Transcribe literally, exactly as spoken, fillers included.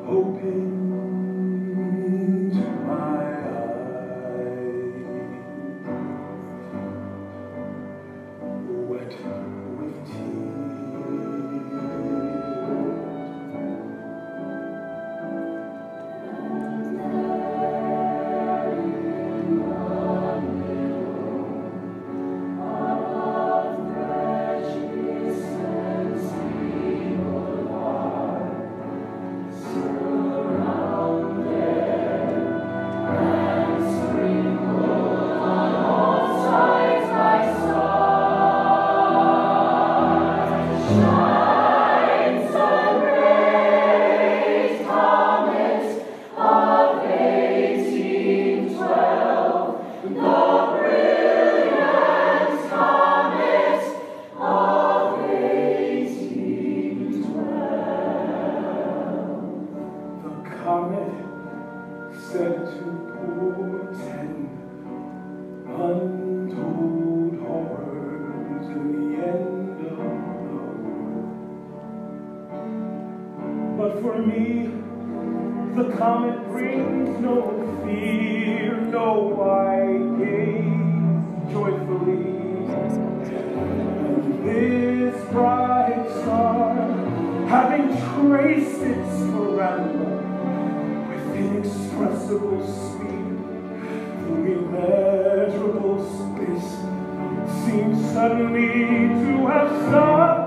opened my eyes, wet with tears. Comet said to portend untold horrors in the end of the world. But for me, the comet brings no fear. No, I gaze joyfully, and this bright star, having traced its sporanda inexpressible speed through immeasurable space, seems suddenly to have stopped